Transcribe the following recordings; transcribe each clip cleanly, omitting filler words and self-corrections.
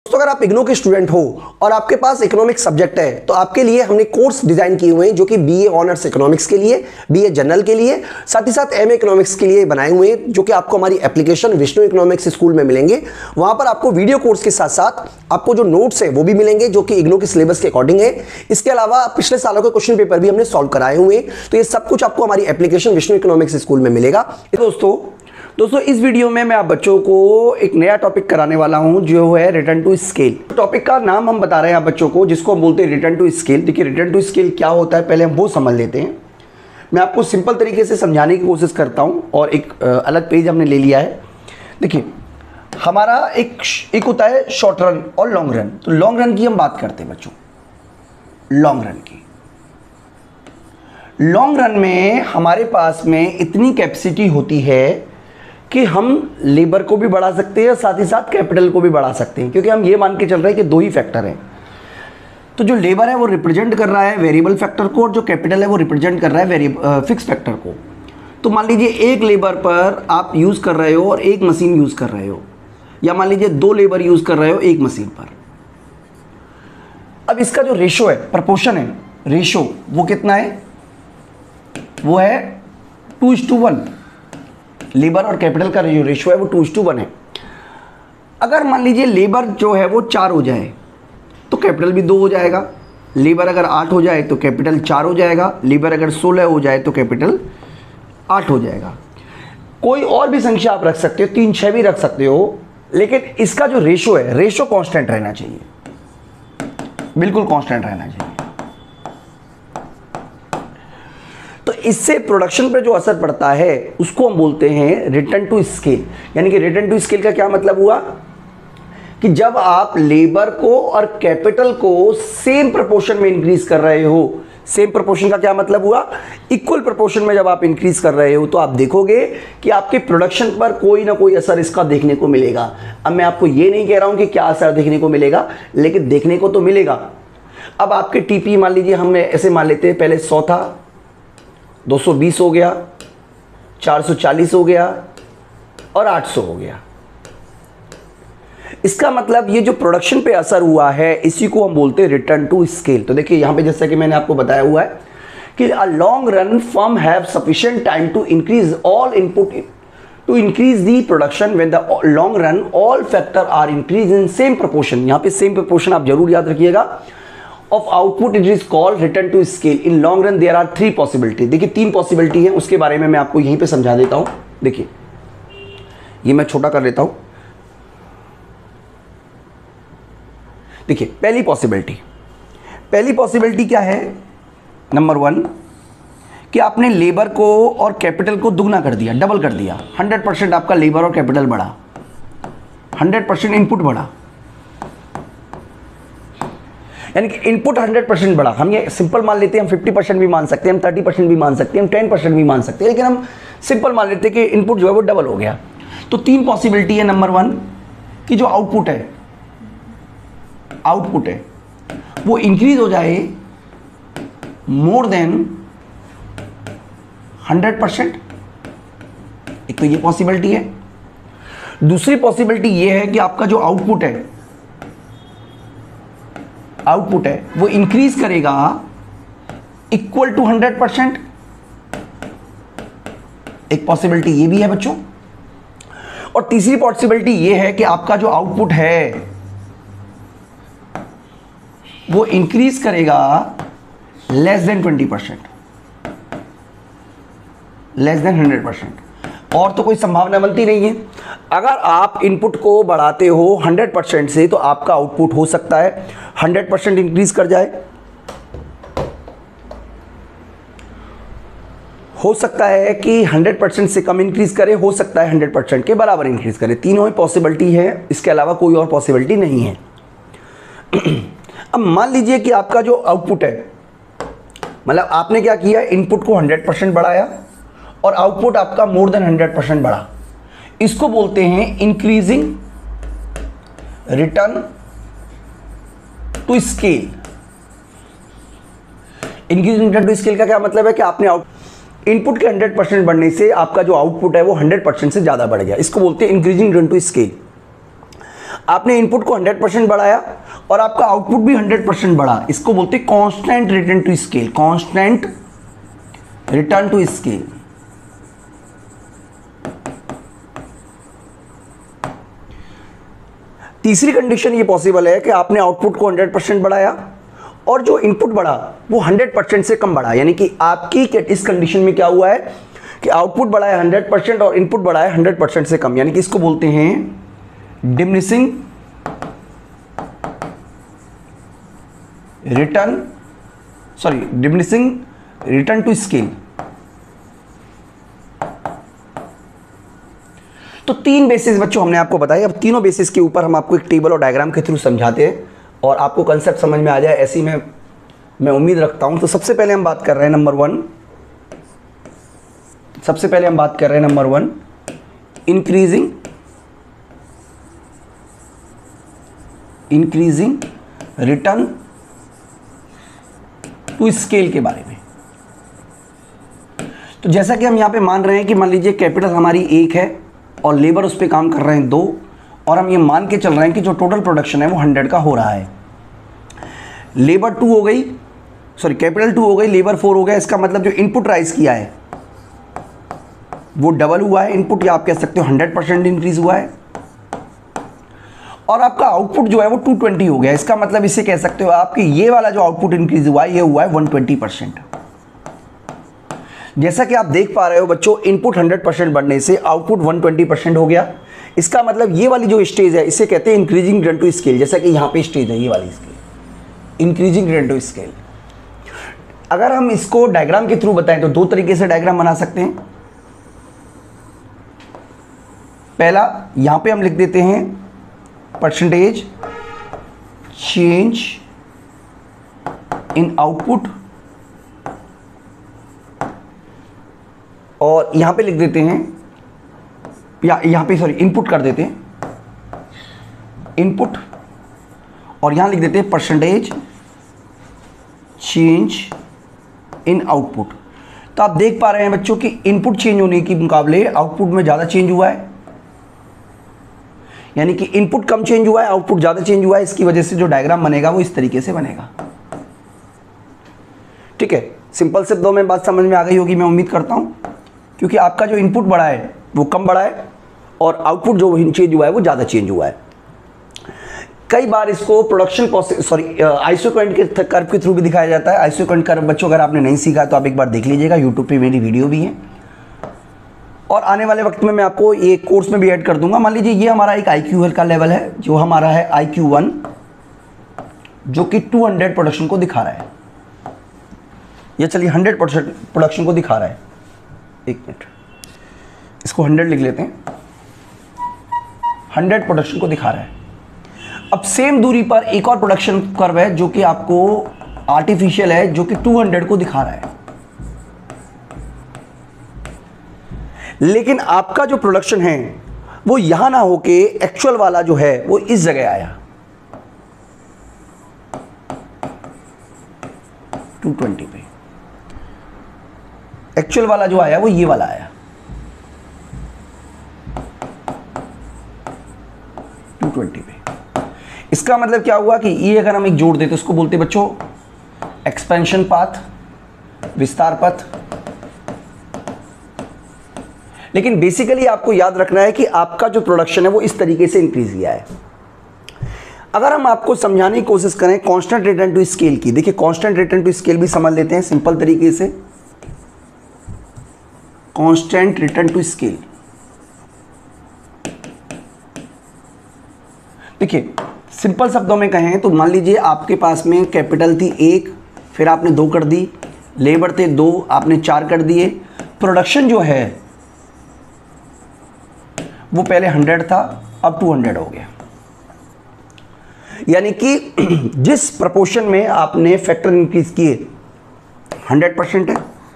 तो अगर आप इग्नो के स्टूडेंट हो और आपके पास इकोनॉमिक्स सब्जेक्ट है तो आपके लिए हमने कोर्स डिजाइन किए हुए हैं जो कि बीए ऑनर्स इकोनॉमिक्स के लिए, बीए जनरल के लिए, साथ ही साथ एमए इकोनॉमिक्स के लिए बनाए हुए हैं, जो कि आपको हमारी एप्लीकेशन विष्णु इकोनॉमिक्स स्कूल में मिलेंगे। वहां पर आपको वीडियो कोर्स के साथ साथ आपको जो नोट्स है वो भी मिलेंगे जो कि इग्नो के सिलेबस के अकॉर्डिंग है। इसके अलावा पिछले सालों के क्वेश्चन पेपर भी हमने सॉल्व कराए हुए हैं। तो ये सब कुछ आपको हमारी एप्लीकेशन विष्णु इकोनॉमिक्स स्कूल में मिलेगा। दोस्तों इस वीडियो में मैं आप बच्चों को एक नया टॉपिक कराने वाला हूं जो है रिटर्न टू स्केल। टॉपिक का नाम हम बता रहे हैं आप बच्चों को, जिसको हम बोलते हैं रिटर्न टू स्केल। देखिए रिटर्न टू स्केल क्या होता है पहले हम वो समझ लेते हैं। मैं आपको सिंपल तरीके से समझाने की कोशिश करता हूं और एक अलग पेज हमने ले लिया है। देखिए हमारा एक होता है शॉर्ट रन और लॉन्ग रन। तो लॉन्ग रन की हम बात करते हैं बच्चों, लॉन्ग रन की। लॉन्ग रन में हमारे पास में इतनी कैपेसिटी होती है कि हम लेबर को भी बढ़ा सकते हैं, साथ ही साथ कैपिटल को भी बढ़ा सकते हैं, क्योंकि हम ये मान के चल रहे हैं कि दो ही फैक्टर हैं। तो जो लेबर है वो रिप्रेजेंट कर रहा है वेरिएबल फैक्टर को और जो कैपिटल है वो रिप्रेजेंट कर रहा है फिक्स फैक्टर को। तो मान लीजिए एक लेबर पर आप यूज़ कर रहे हो और एक मशीन यूज़ कर रहे हो, या मान लीजिए दो लेबर यूज़ कर रहे हो एक मशीन पर। अब इसका जो रेशो है, प्रपोर्शन है, रेशो वो कितना है? वो है 2:1। लेबर और कैपिटल का जो रेशियो है वो 2:1 है। अगर मान लीजिए लेबर जो है वो 4 हो जाए तो कैपिटल भी 2 हो जाएगा। लेबर अगर 8 हो जाए तो कैपिटल 4 हो जाएगा। लेबर अगर 16 हो जाए तो कैपिटल 8 हो जाएगा। कोई और भी संख्या आप रख सकते हो, 3, 6 भी रख सकते हो, लेकिन इसका जो रेशियो है, रेशियो कांस्टेंट रहना चाहिए, बिल्कुल कांस्टेंट रहना चाहिए। तो इससे प्रोडक्शन पर जो असर पड़ता है उसको हम बोलते हैं रिटर्न टू स्केल। यानी कि रिटर्न टू स्केल का क्या मतलब हुआ कि जब आप लेबर को और कैपिटल को सेम प्रोपोर्शन में इंक्रीज कर रहे हो। सेम प्रोपोर्शन का क्या मतलब हुआ? इक्वल प्रोपोर्शन में जब आप इंक्रीज कर रहे हो तो आप देखोगे कि आपके प्रोडक्शन पर कोई ना कोई असर इसका देखने को मिलेगा। अब मैं आपको ये नहीं कह रहा हूं कि क्या असर देखने को मिलेगा, लेकिन देखने को तो मिलेगा। अब आपके टीपी मान लीजिए, हम ऐसे मान लेते हैं, पहले 100 था, 220 हो गया, 440 हो गया और 800 हो गया। इसका मतलब ये जो प्रोडक्शन पे असर हुआ है इसी को हम बोलते हैं रिटर्न टू स्केल। तो देखिए यहां पे जैसा कि मैंने आपको बताया हुआ है कि a long run firm have sufficient time to increase all input to increase the production when the long run all factor are increase in same proportion. यहां पे सेम प्रोपोर्शन आप जरूर याद रखिएगा। Of output it is called return to scale. In long run there are 3 possibility. देखिए 3 possibility है, उसके बारे में मैं आपको यहीं पे समझा देता हूं। देखिए ये मैं छोटा कर लेता हूं। देखिए पहली पॉसिबिलिटी क्या है? नंबर 1 कि आपने लेबर को और कैपिटल को दुगना कर दिया, डबल कर दिया। 100% आपका लेबर और कैपिटल बढ़ा, 100% इनपुट बढ़ा, यानी कि इनपुट 100% बढ़ा। हम ये सिंपल मान लेते हैं, हम 50% भी मान सकते हैं, हम 30% भी मान सकते हैं, हम 10% भी मान सकते हैं, लेकिन हम सिंपल मान लेते हैं कि इनपुट जो है वो डबल हो गया। तो 3 पॉसिबिलिटी है। नंबर 1 कि जो आउटपुट है वो इंक्रीज हो जाए मोर देन 100%। एक तो ये पॉसिबिलिटी है। दूसरी पॉसिबिलिटी ये है कि आपका जो आउटपुट है वो इंक्रीज करेगा इक्वल टू 100%। एक पॉसिबिलिटी ये भी है बच्चों। और तीसरी पॉसिबिलिटी ये है कि आपका जो आउटपुट है वो इंक्रीज करेगा लेस देन 20%, लेस देन 100%। और तो कोई संभावना बनती नहीं है। अगर आप इनपुट को बढ़ाते हो 100% से तो आपका आउटपुट हो सकता है 100% इंक्रीज कर जाए, हो सकता है कि 100% से कम इंक्रीज करे, हो सकता है 100% के बराबर इंक्रीज करे। तीनों ही पॉसिबिलिटी है, इसके अलावा कोई और पॉसिबिलिटी नहीं है। अब मान लीजिए कि आपका जो आउटपुट है, मतलब आपने क्या किया, इनपुट को 100% बढ़ाया और आउटपुट आपका मोर देन 100% बढ़ा। इसको बोलते हैं increasing return to scale. Increasing return to scale का क्या मतलब है कि आपने इनपुट के 100% बढ़ने से आपका जो आउटपुट है वो 100% से ज़्यादा बढ़ गया। इसको बोलते हैं इंक्रीजिंग रिटर्न टू स्केल। आपने इनपुट को 100% बढ़ाया और आपका आउटपुट भी 100% बढ़ा, इसको बोलते हैं constant return to scale, constant return to scale. तीसरी कंडीशन ये पॉसिबल है कि आपने आउटपुट को 100% बढ़ाया और जो इनपुट बढ़ा वो 100% से कम बढ़ा, यानी कि आपकी इस कंडीशन में क्या हुआ है कि आउटपुट बढ़ा है 100% और इनपुट बढ़ा है 100% से कम, यानी कि इसको बोलते हैं डिमिनिशिंग रिटर्न टू स्केल। तो 3 बेसिस बच्चों हमने आपको बताया। अब तीनों बेसिस के ऊपर हम आपको एक टेबल और डायग्राम के थ्रू समझाते हैं और आपको कंसेप्ट समझ में आ जाए, ऐसी मैं उम्मीद रखता हूं। तो सबसे पहले हम बात कर रहे हैं number 1, increasing return to scale के बारे में। तो जैसा कि हम यहां पे मान रहे हैं कि मान लीजिए कैपिटल हमारी 1 है और लेबर उस पर काम कर रहे हैं 2, और हम ये मान के चल रहे हैं कि जो टोटल प्रोडक्शन है वो 100 का हो रहा है। लेबर 2 हो गई, सॉरी कैपिटल 2 हो गई, लेबर 4 हो गया। इसका मतलब जो इनपुट राइज किया है वो डबल हुआ है इनपुट, या आप कह सकते हो 100% इंक्रीज हुआ है। और आपका आउटपुट जो है वो 220 हो गया। इसका मतलब इसे कह सकते हो आपकी ये वाला जो आउटपुट इंक्रीज हुआ है ये हुआ है 120%। जैसा कि आप देख पा रहे हो बच्चों, इनपुट 100% बढ़ने से आउटपुट 120% हो गया। इसका मतलब ये वाली जो स्टेज है इसे कहते हैं इंक्रीजिंग रिटर्न टू स्केल। जैसा कि यहां पे स्टेज है ये वाली scale, increasing return to scale. अगर हम इसको डायग्राम के थ्रू बताएं तो 2 तरीके से डायग्राम बना सकते हैं। पहला, यहां पे हम लिख देते हैं परसेंटेज चेंज इन आउटपुट, और यहां पे लिख देते हैं, या यहां पे सॉरी इनपुट कर देते हैं इनपुट, और यहां लिख देते हैं परसेंटेज चेंज इन आउटपुट। तो आप देख पा रहे हैं बच्चों कि इनपुट चेंज होने के मुकाबले आउटपुट में ज़्यादा चेंज हुआ है, यानी कि इनपुट कम चेंज हुआ है, आउटपुट ज़्यादा चेंज हुआ है। इसकी वजह से जो डायग्राम बनेगा वो इस तरीके से बनेगा। ठीक है, सिंपल शब्दों में बात समझ में आ गई होगी मैं उम्मीद करता हूं, क्योंकि आपका जो इनपुट बढ़ा है वो कम बढ़ा है और आउटपुट जो चेंज हुआ है वो ज़्यादा चेंज हुआ है। कई बार इसको प्रोडक्शन आइसोकरेंट के कर्व के थ्रू भी दिखाया जाता है। आइसोकरेंट कर्व बच्चों अगर आपने नहीं सीखा तो आप एक बार देख लीजिएगा, यूट्यूब पे मेरी वीडियो भी है, और आने वाले वक्त में मैं आपको ये कोर्स में भी ऐड कर दूंगा। मान लीजिए ये हमारा एक IQ का लेवल है, जो हमारा है IQ1, जो कि 200 प्रोडक्शन को दिखा रहा है, या चलिए 100% प्रोडक्शन को दिखा रहा है। एक मिनट, इसको 100 लिख लेते हैं, 100 प्रोडक्शन को दिखा रहा है। अब सेम दूरी पर एक और प्रोडक्शन कर्व है जो कि आपको आर्टिफिशियल है, जो कि 200 को दिखा रहा है। लेकिन आपका जो प्रोडक्शन है वो यहां ना होके एक्चुअल वाला जो है वो इस जगह आया 220 पे। एक्चुअल वाला जो आया वो ये वाला आया 220 पे। इसका मतलब क्या हुआ कि ये अगर हम एक जोड़ दें तो इसको बोलते हैं बच्चों एक्सपेंशन पाथ, विस्तार पथ। लेकिन बेसिकली आपको याद रखना है कि आपका जो प्रोडक्शन है वो इस तरीके से इंक्रीज किया है। अगर हम आपको समझाने की कोशिश करें कांस्टेंट रिटर्न टू स्केल की, देखिए कांस्टेंट रिटर्न टू स्केल भी समझ लेते हैं सिंपल तरीके से। कांस्टेंट रिटर्न टू स्केल, देखिए सिंपल शब्दों में कहें तो मान लीजिए आपके पास में कैपिटल थी 1, फिर आपने 2 कर दी, लेबर थे 2, आपने 4 कर दिए। प्रोडक्शन जो है वो पहले 100 था, अब 200 हो गया। यानी कि जिस प्रपोर्शन में आपने फैक्टर इंक्रीज किए 100% है,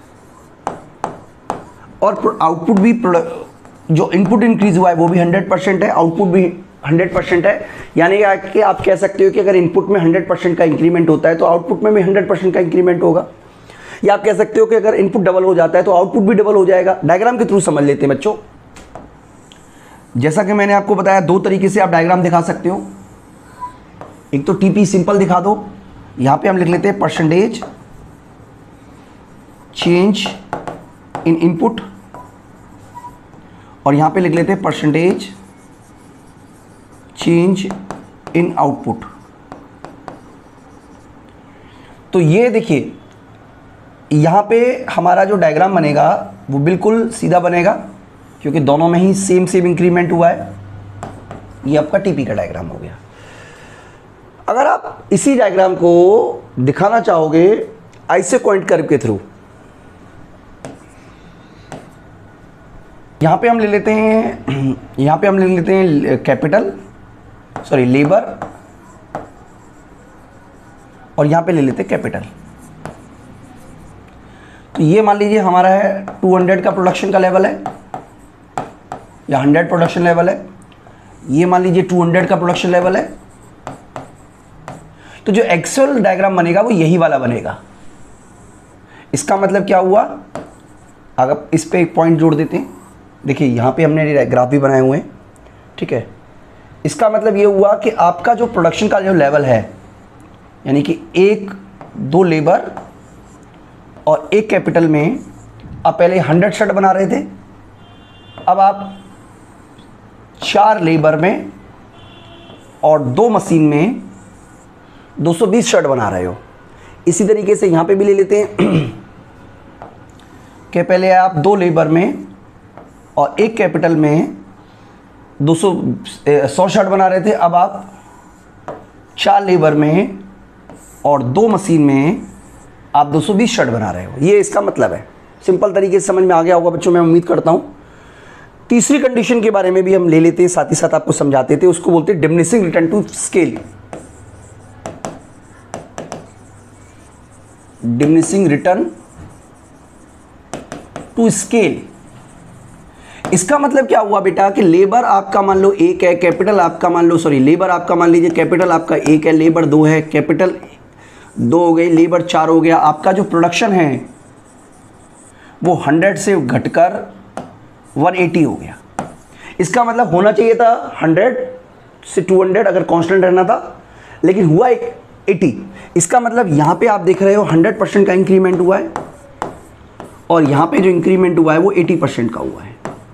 और आउटपुट भी जो इनपुट इंक्रीज हुआ है वो भी 100% है, आउटपुट भी 100% है। यानी कि आप कह सकते हो कि अगर इनपुट में 100% का इंक्रीमेंट होता है तो आउटपुट में भी 100% का इंक्रीमेंट होगा, या आप कह सकते हो कि अगर इनपुट डबल हो जाता है तो आउटपुट भी डबल हो जाएगा। डायग्राम के थ्रू समझ लेते हैं बच्चों। जैसा कि मैंने आपको बताया, दो तरीके से आप डायग्राम दिखा सकते हो। एक तो टीपी सिंपल दिखा दो, यहाँ पे हम लिख लेते हैं परसेंटेज चेंज इन इनपुट, और यहाँ पे लिख लेते हैं परसेंटेज चेंज इन आउटपुट। तो ये देखिए, यहाँ पे हमारा जो डायग्राम बनेगा वो बिल्कुल सीधा बनेगा, क्योंकि दोनों में ही सेम इंक्रीमेंट हुआ है। ये आपका टीपी का डायग्राम हो गया। अगर आप इसी डायग्राम को दिखाना चाहोगे आइसोसेकेंट कर्व के थ्रू, यहाँ पे हम ले लेते हैं, यहाँ पे हम ले लेते हैं कैपिटल, सॉरी लेबर, और यहाँ पे ले लेते हैं कैपिटल। तो ये मान लीजिए हमारा है 200 का प्रोडक्शन का लेवल है, या 100 प्रोडक्शन लेवल है। ये मान लीजिए 200 का प्रोडक्शन लेवल है। तो जो एक्चुअल डायग्राम बनेगा वो यही वाला बनेगा। इसका मतलब क्या हुआ, अगर इस पे एक पॉइंट जोड़ देते हैं, देखिए यहाँ पे हमने ग्राफ भी बनाए हुए हैं, ठीक है। इसका मतलब ये हुआ कि आपका जो प्रोडक्शन का जो लेवल है, यानी कि 1-2 लेबर और 1 कैपिटल में आप पहले 100 शर्ट बना रहे थे, अब आप 4 लेबर में और 2 मशीन में 220 शर्ट बना रहे हो। इसी तरीके से यहाँ पे भी ले लेते हैं कि पहले आप 2 लेबर में और 1 कैपिटल में 100 शर्ट बना रहे थे, अब आप 4 लेबर में और 2 मशीन में आप 220 शर्ट बना रहे हो। ये इसका मतलब है। सिंपल तरीके से समझ में आ गया होगा बच्चों, मैं उम्मीद करता हूँ। तीसरी कंडीशन के बारे में भी हम ले लेते हैं, साथ ही साथ आपको समझाते थे। उसको बोलते हैं diminishing return to scale. Diminishing return to scale, इसका मतलब क्या हुआ बेटा कि लेबर आपका मान लो 1 है, कैपिटल आपका मान लो, सॉरी लेबर आपका मान लीजिए कैपिटल आपका 1 है, लेबर 2 है, कैपिटल 2 हो गई, लेबर 4 हो गया। आपका जो प्रोडक्शन है वो 100 से घटकर 180 हो गया। इसका मतलब होना चाहिए था 100 से 200 अगर कांस्टेंट रहना था, लेकिन हुआ 80। इसका मतलब यहाँ पे आप देख रहे हो 100% का इंक्रीमेंट हुआ है, और यहाँ पे जो इंक्रीमेंट हुआ है वो 80% का हुआ है।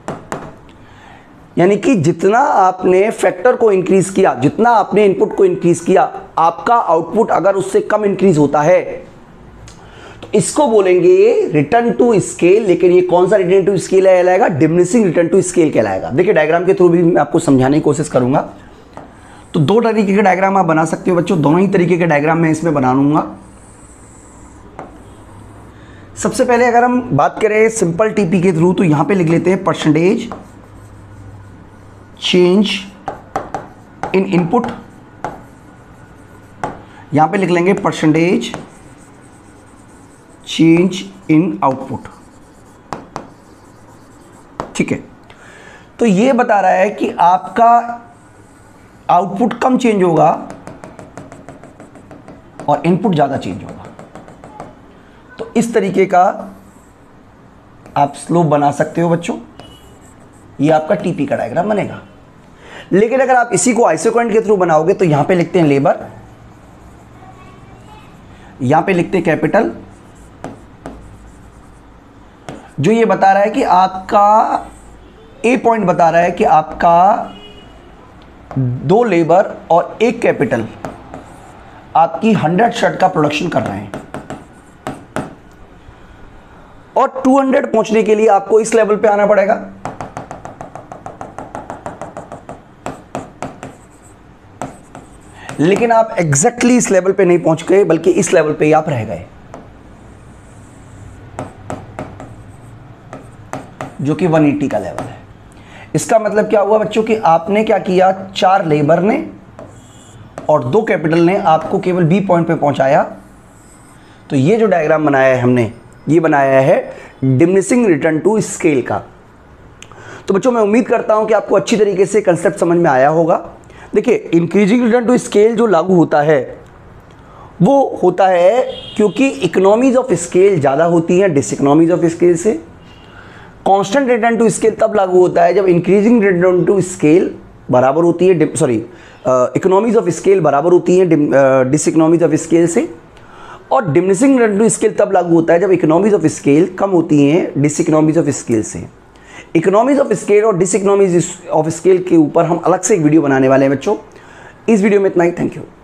यानी कि जितना आपने फैक्टर को इंक्रीज किया, जितना आपने इनपुट को इंक्रीज किया, आपका आउटपुट अगर उससे कम इंक्रीज होता है तो इसको बोलेंगे रिटर्न टू स्केल। लेकिन ये कौन सा रिटर्न टू स्केल कहलाएगा? डिमिनिशिंग रिटर्न टू स्केल कहलाएगा। देखिए डायग्राम के थ्रू भी मैं आपको समझाने की कोशिश करूंगा। तो 2 तरीके के डायग्राम आप बना सकते हो बच्चों, दोनों ही तरीके के डायग्राम मैं इसमें बना लूंगा। सबसे पहले अगर हम बात करें सिंपल टीपी के थ्रू, तो यहां पे लिख लेते हैं परसेंटेज चेंज इन इनपुट, यहां पे लिख लेंगे परसेंटेज चेंज इन आउटपुट। ठीक है, तो ये बता रहा है कि आपका आउटपुट कम चेंज होगा और इनपुट ज्यादा चेंज होगा। तो इस तरीके का आप स्लोप बना सकते हो बच्चों। ये आपका टीपी का डायग्राम बनेगा। लेकिन अगर आप इसी को आइसोसेकेंट के थ्रू बनाओगे तो यहां पे लिखते हैं लेबर, यहां पे लिखते हैं कैपिटल, जो ये बता रहा है कि आपका ए पॉइंट बता रहा है कि आपका 2 लेबर और 1 कैपिटल आपकी 100 शर्ट का प्रोडक्शन कर रहे हैं, और 200 पहुंचने के लिए आपको इस लेवल पे आना पड़ेगा। लेकिन आप एग्जैक्टली इस लेवल पे नहीं पहुंच गए, बल्कि इस लेवल पे ही आप रह गए, जो कि 180 का लेवल है। इसका मतलब क्या हुआ बच्चों कि आपने क्या किया, 4 लेबर ने और 2 कैपिटल ने आपको केवल बी पॉइंट पे पहुंचाया। तो ये जो डायग्राम बनाया है हमने, ये बनाया है डिमिनिशिंग रिटर्न टू स्केल का। तो बच्चों मैं उम्मीद करता हूं कि आपको अच्छी तरीके से कंसेप्ट समझ में आया होगा। देखिए इंक्रीजिंग रिटर्न टू स्केल जो लागू होता है वो होता है क्योंकि इकोनॉमीज ऑफ स्केल ज़्यादा होती हैं डिसइकोनॉमीज ऑफ स्केल से। कांस्टेंट रिटर्न टू स्केल तब लागू होता है जब इंक्रीजिंग रिटर्न टू स्केल बराबर होती है, इकोनॉमीज ऑफ स्केल बराबर होती है डिस इकोनॉमीज ऑफ स्केल से, और डिमिनिशिंग रिटर्न टू स्केल तब लागू होता है जब इकोनॉमीज ऑफ स्केल कम होती हैं डिस इकोनॉमीज ऑफ स्केल से। इकोनॉमीज ऑफ स्केल और डिस इकोनॉमीज ऑफ स्केल के ऊपर हम अलग से एक वीडियो बनाने वाले हैं बच्चों। इस वीडियो में इतना ही, थैंक यू।